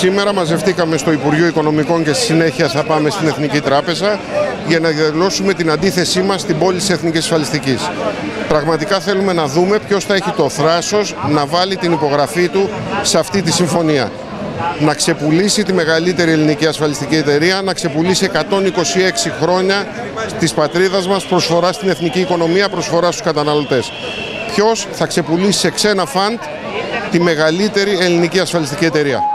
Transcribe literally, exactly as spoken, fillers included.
Σήμερα μαζευτήκαμε στο Υπουργείο Οικονομικών και στη συνέχεια θα πάμε στην Εθνική Τράπεζα για να διαδηλώσουμε την αντίθεσή μας στην πώληση εθνικής ασφαλιστικής. Πραγματικά θέλουμε να δούμε ποιος θα έχει το θράσος να βάλει την υπογραφή του σε αυτή τη συμφωνία. Να ξεπουλήσει τη μεγαλύτερη ελληνική ασφαλιστική εταιρεία, να ξεπουλήσει εκατόν είκοσι έξι χρόνια της πατρίδας μας, προσφορά στην εθνική οικονομία, προσφορά στους καταναλωτές. Ποιος θα ξεπουλήσει σε ξένα φαντ τη μεγαλύτερη ελληνική ασφαλιστική εταιρεία.